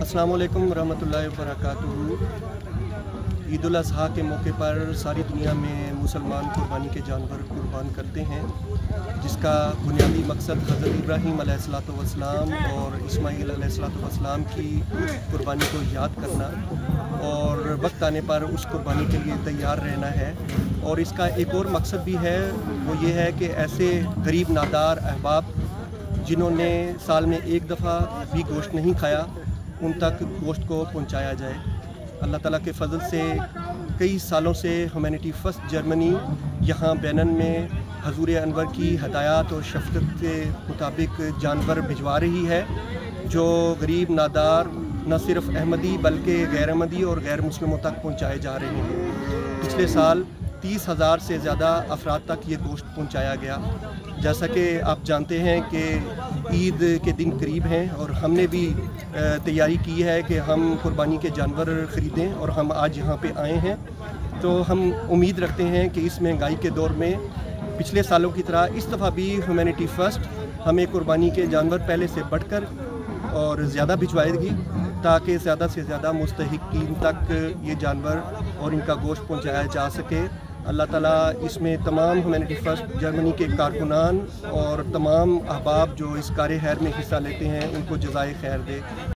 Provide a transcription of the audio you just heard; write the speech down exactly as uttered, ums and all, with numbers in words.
अस्सलाम वालेकुम रहमतुल्लाहि व बरकातुहू। ईद उल अज़हा के मौके पर सारी दुनिया में मुसलमान कुर्बानी के जानवर कुर्बान करते हैं, जिसका बुनियादी मकसद हज़रत इब्राहीम अलैहिस्सलातु वस्सलाम और इस्माईल अलैहिस्सलातु वस्सलाम की कुर्बानी को याद करना और वक्त आने पर उस कुर्बानी के लिए तैयार रहना है। और इसका एक और मकसद भी है, वो ये है कि ऐसे गरीब नादार अहबाब जिन्होंने साल में एक दफ़ा भी गोश्त नहीं खाया, उन तक गोश्त को पहुंचाया जाए। अल्लाह ताला के फ़ज़ल से कई सालों से ह्यूमैनिटी फ़र्स्ट जर्मनी यहाँ बैनन में हज़ूर अनवर की हदायत और शफ़क़त के मुताबिक जानवर भिजवा रही है, जो गरीब नादार न सिर्फ़ अहमदी बल्कि गैर अहमदी और गैर मुस्लिमों तक पहुँचाए जा रहे हैं। पिछले साल तीस हज़ार से ज़्यादा अफराद तक ये गोश्त पहुँचाया गया। जैसा कि आप जानते हैं कि ईद के दिन करीब हैं और हमने भी तैयारी की है कि हम कुर्बानी के जानवर ख़रीदें, और हम आज यहाँ पे आए हैं। तो हम उम्मीद रखते हैं कि इस महंगाई के दौर में पिछले सालों की तरह इस दफ़ा भी ह्यूमैनिटी फ़र्स्ट हमें कुर्बानी के जानवर पहले से बढ़कर और ज़्यादा भिजवाएगी, ताकि ज़्यादा से ज़्यादा मुस्तहिकीन तक ये जानवर और इनका गोश्त पहुँचाया जा सके। अल्लाह ताला इसमें तमाम ह्यूमैनिटी फ़र्स्ट जर्मनी के कारकुनान और तमाम अहबाब जो इस कार्य खैर में हिस्सा लेते हैं, उनको जज़ाए खैर दे।